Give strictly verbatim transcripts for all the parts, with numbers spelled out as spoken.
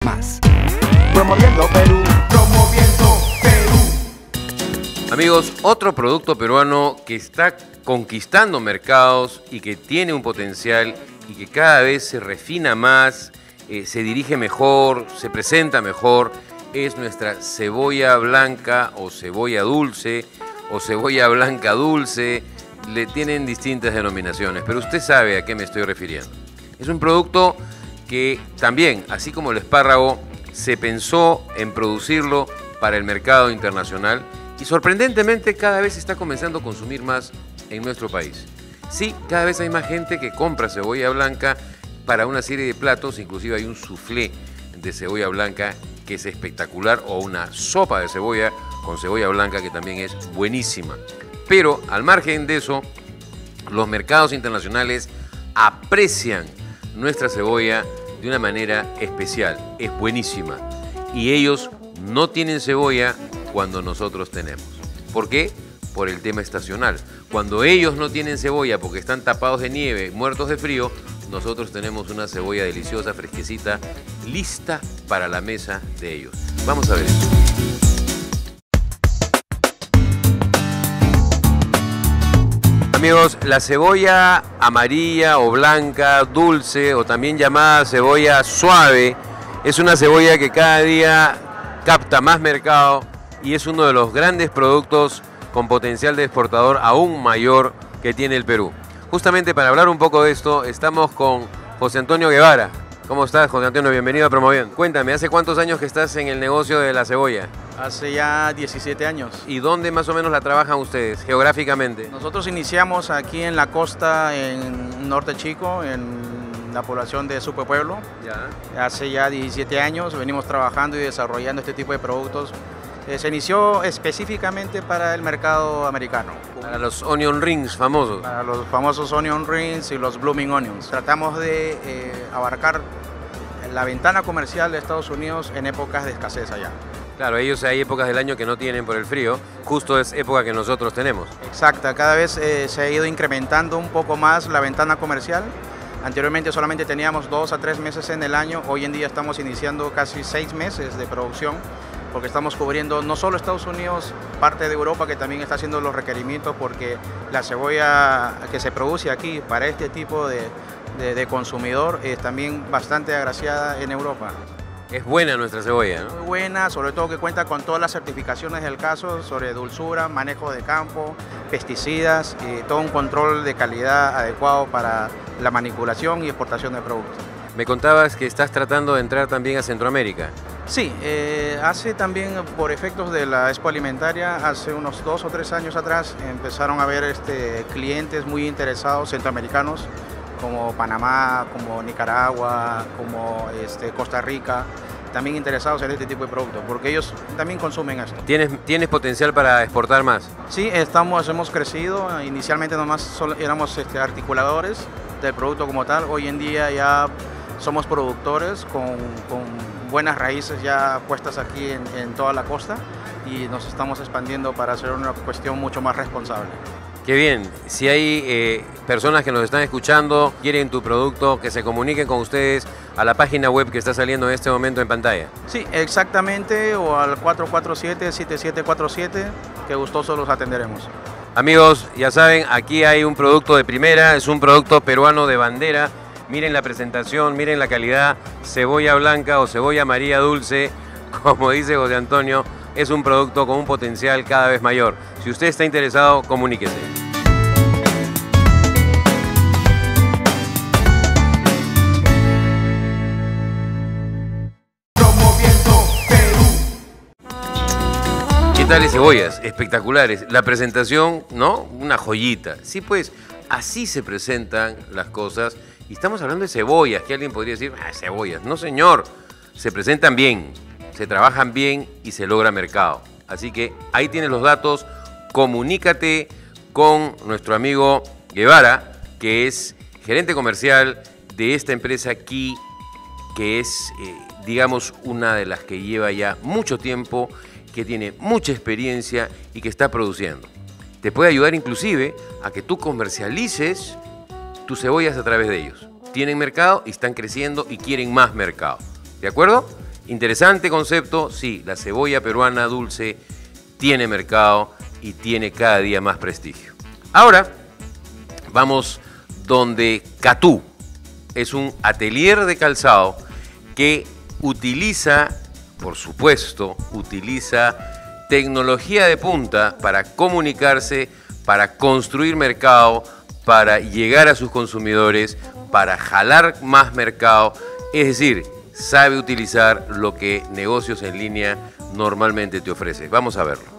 Más. Promoviendo Perú, promoviendo Perú. Amigos, otro producto peruano que está conquistando mercados y que tiene un potencial y que cada vez se refina más, eh, se dirige mejor, se presenta mejor, es nuestra cebolla blanca o cebolla dulce o cebolla blanca dulce. Le tienen distintas denominaciones, pero usted sabe a qué me estoy refiriendo. Es un producto que también, así como el espárrago, se pensó en producirlo para el mercado internacional y sorprendentemente cada vez se está comenzando a consumir más en nuestro país. Sí, cada vez hay más gente que compra cebolla blanca para una serie de platos, inclusive hay un soufflé de cebolla blanca que es espectacular o una sopa de cebolla con cebolla blanca que también es buenísima. Pero al margen de eso, los mercados internacionales aprecian nuestra cebolla de una manera especial, es buenísima. Y ellos no tienen cebolla cuando nosotros tenemos. ¿Por qué? Por el tema estacional. Cuando ellos no tienen cebolla porque están tapados de nieve, muertos de frío, nosotros tenemos una cebolla deliciosa, fresquecita, lista para la mesa de ellos. Vamos a ver eso. Amigos, la cebolla amarilla o blanca, dulce o también llamada cebolla suave es una cebolla que cada día capta más mercado y es uno de los grandes productos con potencial de exportador aún mayor que tiene el Perú. Justamente para hablar un poco de esto, estamos con José Antonio Guevara. ¿Cómo estás, José Antonio? Bienvenido a Promoviendo. Cuéntame, ¿hace cuántos años que estás en el negocio de la cebolla? Hace ya diecisiete años. ¿Y dónde más o menos la trabajan ustedes, geográficamente? Nosotros iniciamos aquí en la costa, en Norte Chico, en la población de Supe Pueblo. Ya. Hace ya diecisiete años venimos trabajando y desarrollando este tipo de productos. Eh, se inició específicamente para el mercado americano. Para los onion rings famosos. Para los famosos onion rings y los blooming onions. Tratamos de eh, abarcar la ventana comercial de Estados Unidos en épocas de escasez allá. Claro, ellos hay épocas del año que no tienen por el frío, justo es época que nosotros tenemos. Exacta, cada vez eh, se ha ido incrementando un poco más la ventana comercial. Anteriormente solamente teníamos dos a tres meses en el año, hoy en día estamos iniciando casi seis meses de producción, porque estamos cubriendo no solo Estados Unidos, parte de Europa que también está haciendo los requerimientos, porque la cebolla que se produce aquí para este tipo de, de, de consumidor es también bastante agraciada en Europa. Es buena nuestra cebolla, ¿no? Muy buena, sobre todo que cuenta con todas las certificaciones del caso sobre dulzura, manejo de campo, pesticidas y todo un control de calidad adecuado para la manipulación y exportación de productos. Me contabas que estás tratando de entrar también a Centroamérica. Sí, eh, hace también por efectos de la Expo Alimentaria, hace unos dos o tres años atrás empezaron a haber este, clientes muy interesados centroamericanos como Panamá, como Nicaragua, como este, Costa Rica, también interesados en este tipo de productos, porque ellos también consumen esto. ¿Tienes, ¿Tienes potencial para exportar más? Sí, estamos, hemos crecido, inicialmente nomás solo éramos este, articuladores del producto como tal, hoy en día ya somos productores con, con buenas raíces ya puestas aquí en, en toda la costa y nos estamos expandiendo para hacer una cuestión mucho más responsable. Qué bien, si hay eh, personas que nos están escuchando, quieren tu producto, que se comuniquen con ustedes a la página web que está saliendo en este momento en pantalla. Sí, exactamente, o al cuatro cuatro siete, siete siete cuatro siete, que gustosos los atenderemos. Amigos, ya saben, aquí hay un producto de primera, es un producto peruano de bandera. Miren la presentación, miren la calidad, cebolla blanca o cebolla amarilla dulce, como dice José Antonio, es un producto con un potencial cada vez mayor. Si usted está interesado, comuníquese. Promoviendo Perú. ¿Qué tales cebollas? Espectaculares. La presentación, ¿no? Una joyita. Sí, pues, así se presentan las cosas. Y estamos hablando de cebollas, que alguien podría decir, ah, cebollas. No, señor, se presentan bien, se trabajan bien y se logra mercado. Así que ahí tienes los datos, comunícate con nuestro amigo Guevara, que es gerente comercial de esta empresa aquí, que es, eh, digamos, una de las que lleva ya mucho tiempo, que tiene mucha experiencia y que está produciendo. Te puede ayudar inclusive a que tú comercialices tus cebollas a través de ellos. Tienen mercado y están creciendo y quieren más mercado. ¿De acuerdo? Interesante concepto, sí, la cebolla peruana dulce tiene mercado y tiene cada día más prestigio. Ahora vamos donde Catú. Es un atelier de calzado que utiliza, por supuesto, utiliza tecnología de punta para comunicarse, para construir mercado, para llegar a sus consumidores, para jalar más mercado. Es decir, sabe utilizar lo que negocios en línea normalmente te ofrece. Vamos a verlo.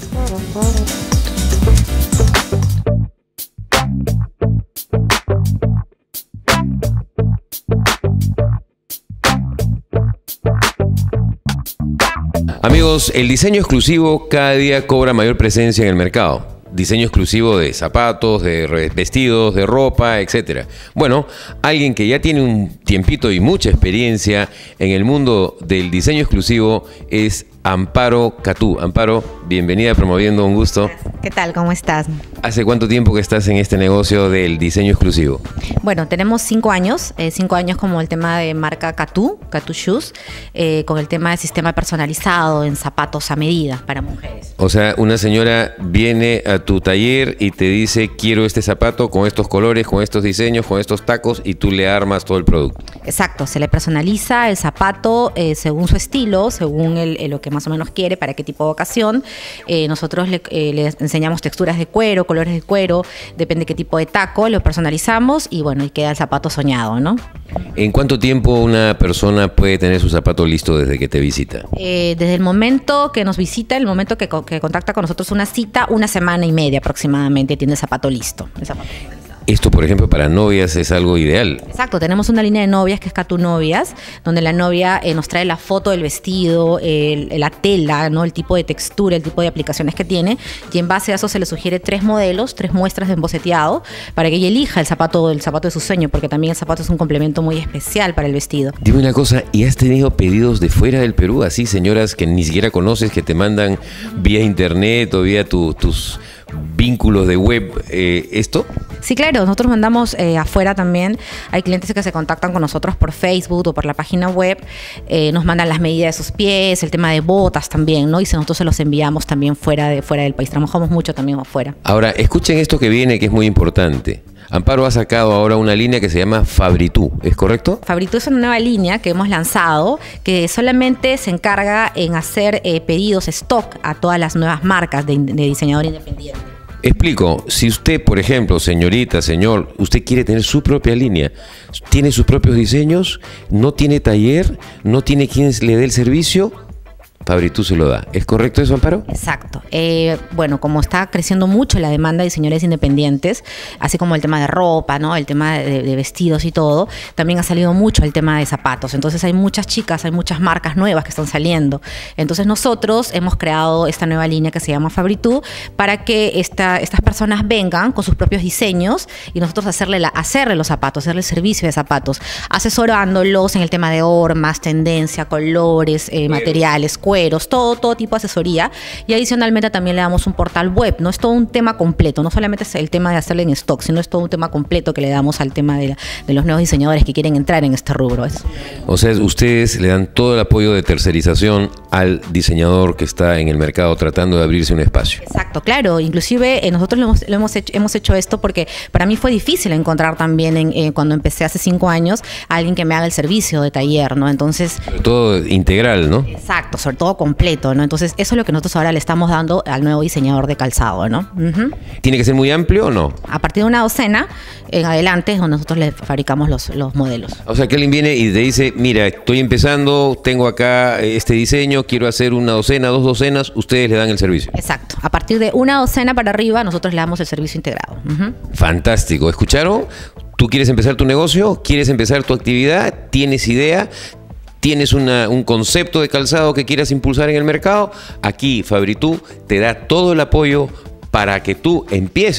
Amigos, el diseño exclusivo cada día cobra mayor presencia en el mercado. Diseño exclusivo de zapatos, de vestidos, de ropa, etcétera. Bueno, alguien que ya tiene un tiempito y mucha experiencia en el mundo del diseño exclusivo es Amparo Catú. Amparo, bienvenida a Promoviendo, un gusto. ¿Qué tal? ¿Cómo estás? ¿Hace cuánto tiempo que estás en este negocio del diseño exclusivo? Bueno, tenemos cinco años, eh, cinco años como el tema de marca Catú, Catú Shoes, eh, con el tema de sistema personalizado en zapatos a medida para mujeres. O sea, una señora viene a tu taller y te dice, quiero este zapato con estos colores, con estos diseños, con estos tacos, y tú le armas todo el producto. Exacto, se le personaliza el zapato eh, según su estilo, según el, el, lo que más o menos quiere, para qué tipo de ocasión. Eh, nosotros le, eh, le enseñamos texturas de cuero, colores de cuero, depende qué tipo de taco, lo personalizamos y bueno, y queda el zapato soñado, ¿no? ¿En cuánto tiempo una persona puede tener su zapato listo desde que te visita? Eh, desde el momento que nos visita, el momento que, que contacta con nosotros una cita, una semana y media aproximadamente tiene el zapato listo. El zapato. Esto, por ejemplo, para novias es algo ideal. Exacto, tenemos una línea de novias que es Catú Novias, donde la novia eh, nos trae la foto del vestido, el, la tela, ¿no? El tipo de textura, el tipo de aplicaciones que tiene, y en base a eso se le sugiere tres modelos, tres muestras de emboceteado, para que ella elija el zapato, el zapato de su sueño, porque también el zapato es un complemento muy especial para el vestido. Dime una cosa, ¿y has tenido pedidos de fuera del Perú? Así, señoras que ni siquiera conoces, que te mandan vía internet o vía tu, tus vínculos de web, eh, ¿esto? Sí, claro, nosotros mandamos eh, afuera también. Hay clientes que se contactan con nosotros por Facebook o por la página web, eh, nos mandan las medidas de sus pies, el tema de botas también, ¿no? Y nosotros se los enviamos también fuera, de, fuera del país. Trabajamos mucho también afuera. Ahora, escuchen esto que viene, que es muy importante. Amparo ha sacado ahora una línea que se llama Fabritú, ¿es correcto? Fabritú es una nueva línea que hemos lanzado que solamente se encarga en hacer eh, pedidos stock a todas las nuevas marcas de, de diseñador independiente. Explico, si usted, por ejemplo, señorita, señor, usted quiere tener su propia línea, tiene sus propios diseños, no tiene taller, no tiene quien le dé el servicio, Fabritú se lo da. ¿Es correcto eso, Amparo? Exacto. Eh, bueno, como está creciendo mucho la demanda de diseñadores independientes, así como el tema de ropa, ¿no? El tema de, de vestidos y todo, también ha salido mucho el tema de zapatos. Entonces hay muchas chicas, hay muchas marcas nuevas que están saliendo. Entonces nosotros hemos creado esta nueva línea que se llama Fabritú para que esta, estas personas vengan con sus propios diseños y nosotros hacerle, la, hacerle los zapatos, hacerle el servicio de zapatos, asesorándolos en el tema de hormas, tendencia, colores, eh, materiales, cueros, todo, todo tipo de asesoría, y adicionalmente también le damos un portal web, no es todo un tema completo, no solamente es el tema de hacerle en stock, sino es todo un tema completo que le damos al tema de, la, de los nuevos diseñadores que quieren entrar en este rubro. Es. O sea, ustedes le dan todo el apoyo de tercerización al diseñador que está en el mercado tratando de abrirse un espacio. Exacto, claro, inclusive eh, nosotros lo hemos, lo hemos, hecho, hemos hecho esto porque para mí fue difícil encontrar también en, eh, cuando empecé hace cinco años a alguien que me haga el servicio de taller, ¿no? Entonces... Sobre todo integral, ¿no? Exacto, sobre todo completo, ¿no? Entonces eso es lo que nosotros ahora le estamos dando al nuevo diseñador de calzado, ¿no? Uh-huh. ¿Tiene que ser muy amplio o no? A partir de una docena en adelante es donde nosotros le fabricamos los, los modelos. O sea, que alguien viene y te dice, mira, estoy empezando, tengo acá este diseño, quiero hacer una docena, dos docenas, ustedes le dan el servicio. Exacto. A partir de una docena para arriba nosotros le damos el servicio integrado. Uh-huh. Fantástico. ¿Escucharon? Tú quieres empezar tu negocio, quieres empezar tu actividad, tienes idea, tienes una, un concepto de calzado que quieras impulsar en el mercado, aquí Fabritú te da todo el apoyo para que tú empieces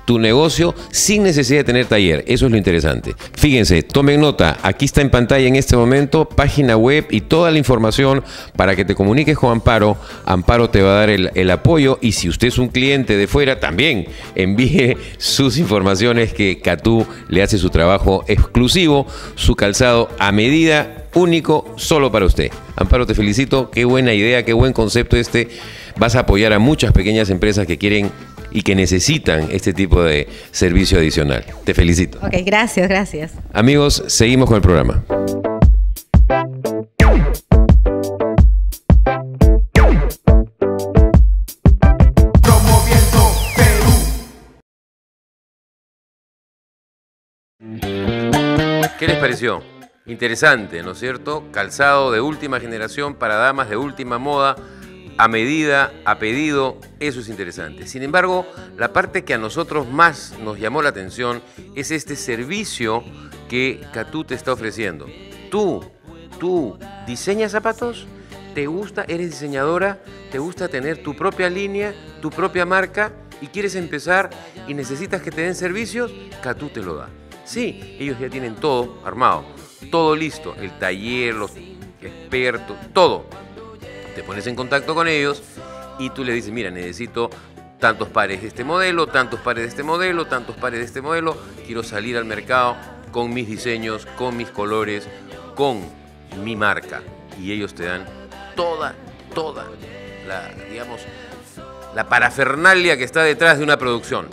tu negocio sin necesidad de tener taller. Eso es lo interesante. Fíjense, tomen nota, aquí está en pantalla en este momento, página web y toda la información para que te comuniques con Amparo. Amparo te va a dar el, el apoyo, y si usted es un cliente de fuera, también envíe sus informaciones, que Katú le hace su trabajo exclusivo, su calzado a medida, único, solo para usted. Amparo, te felicito, qué buena idea, qué buen concepto este. Vas a apoyar a muchas pequeñas empresas que quieren y que necesitan este tipo de servicio adicional. Te felicito. Ok, gracias, gracias. Amigos, seguimos con el programa. Promoviendo Perú. ¿Qué les pareció? Interesante, ¿no es cierto? Calzado de última generación para damas de última moda, a medida, a pedido, eso es interesante. Sin embargo, la parte que a nosotros más nos llamó la atención es este servicio que Katú te está ofreciendo. Tú, tú, ¿diseñas zapatos? ¿Te gusta? ¿Eres diseñadora? ¿Te gusta tener tu propia línea, tu propia marca y quieres empezar y necesitas que te den servicios? Katú te lo da. Sí, ellos ya tienen todo armado, todo listo, el taller, los expertos, todo. Te pones en contacto con ellos y tú le dices, mira, necesito tantos pares de este modelo, tantos pares de este modelo, tantos pares de este modelo, quiero salir al mercado con mis diseños, con mis colores, con mi marca. Y ellos te dan toda, toda la, digamos, la parafernalia que está detrás de una producción.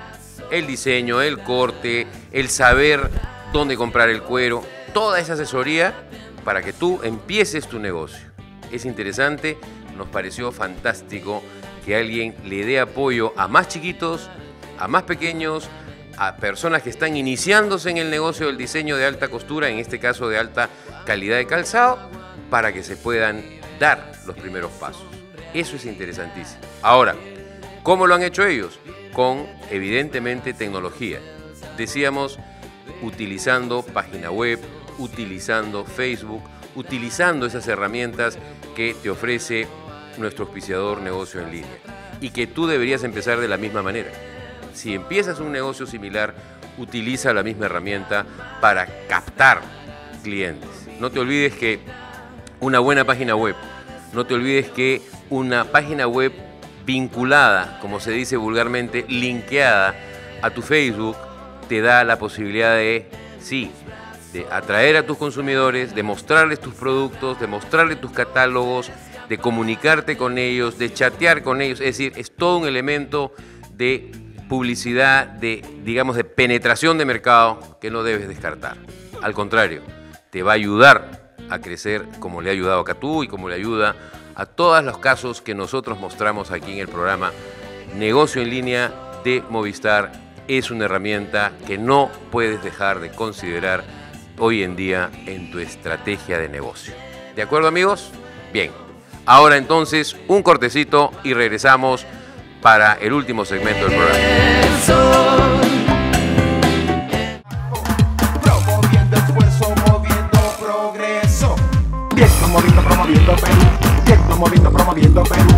El diseño, el corte, el saber dónde comprar el cuero, toda esa asesoría para que tú empieces tu negocio. Es interesante, nos pareció fantástico que alguien le dé apoyo a más chiquitos, a más pequeños, a personas que están iniciándose en el negocio del diseño de alta costura, en este caso de alta calidad de calzado, para que se puedan dar los primeros pasos. Eso es interesantísimo. Ahora, ¿cómo lo han hecho ellos? Con, evidentemente, tecnología. Decíamos, utilizando página web, utilizando Facebook, utilizando esas herramientas que te ofrece nuestro auspiciador Negocio en Línea, y que tú deberías empezar de la misma manera. Si empiezas un negocio similar, utiliza la misma herramienta para captar clientes. No te olvides que una buena página web, no te olvides que una página web vinculada, como se dice vulgarmente, linkeada a tu Facebook, te da la posibilidad de, sí, de atraer a tus consumidores, de mostrarles tus productos, de mostrarles tus catálogos, de comunicarte con ellos, de chatear con ellos. Es decir, es todo un elemento de publicidad, de, digamos, de penetración de mercado que no debes descartar. Al contrario, te va a ayudar a crecer como le ha ayudado a Katú y como le ayuda a todos los casos que nosotros mostramos aquí en el programa. Negocio en Línea de Movistar es una herramienta que no puedes dejar de considerar hoy en día en tu estrategia de negocio. ¿De acuerdo, amigos? Bien. Ahora entonces un cortecito y regresamos para el último segmento del programa. Promoviendo esfuerzo, moviendo progreso. Bien, promoviendo, promoviendo Perú. Bien, promoviendo, promoviendo Perú.